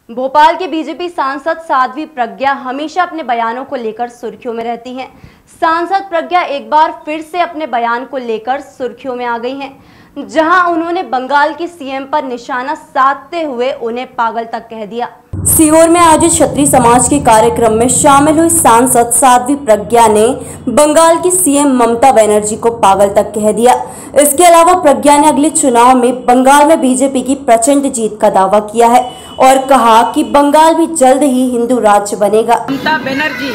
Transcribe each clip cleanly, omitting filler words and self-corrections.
भोपाल के बीजेपी सांसद साध्वी प्रज्ञा हमेशा अपने बयानों को लेकर सुर्खियों में रहती हैं। सांसद प्रज्ञा एक बार फिर से अपने बयान को लेकर सुर्खियों में आ गई हैं, जहां उन्होंने बंगाल की सीएम पर निशाना साधते हुए उन्हें पागल तक कह दिया। सीहोर में आयोजित क्षत्रिय समाज के कार्यक्रम में शामिल हुई सांसद साध्वी प्रज्ञा ने बंगाल की सीएम ममता बनर्जी को पागल तक कह दिया। इसके अलावा प्रज्ञा ने अगले चुनाव में बंगाल में बीजेपी की प्रचंड जीत का दावा किया है और कहा कि बंगाल भी जल्द ही हिंदू राज्य बनेगा। ममता बनर्जी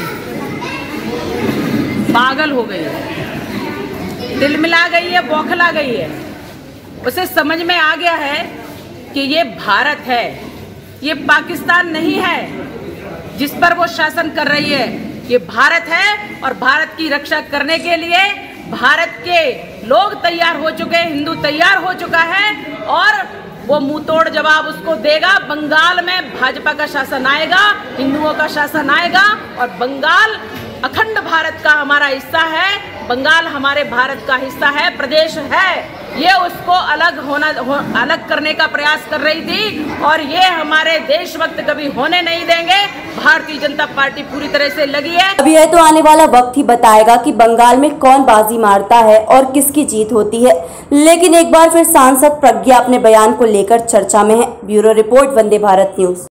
पागल हो गई है, तिलमिला गई है, बौखला गई है। उसे समझ में आ गया है कि ये भारत है, ये पाकिस्तान नहीं है जिस पर वो शासन कर रही है। ये भारत है और भारत की रक्षा करने के लिए भारत के लोग तैयार हो चुके हैं, हिंदू तैयार हो चुका है और वो मुंह तोड़ जवाब उसको देगा। बंगाल में भाजपा का शासन आएगा, हिंदुओं का शासन आएगा और बंगाल अखंड भारत का हमारा हिस्सा है। बंगाल हमारे भारत का हिस्सा है, प्रदेश है। ये उसको अलग करने का प्रयास कर रही थी और ये हमारे देशभक्त कभी होने नहीं देंगे। भारतीय जनता पार्टी पूरी तरह से लगी है। अब यह तो आने वाला वक्त ही बताएगा कि बंगाल में कौन बाजी मारता है और किसकी जीत होती है। लेकिन एक बार फिर सांसद प्रज्ञा अपने बयान को लेकर चर्चा में है। Bureau report, Vande Bharat news.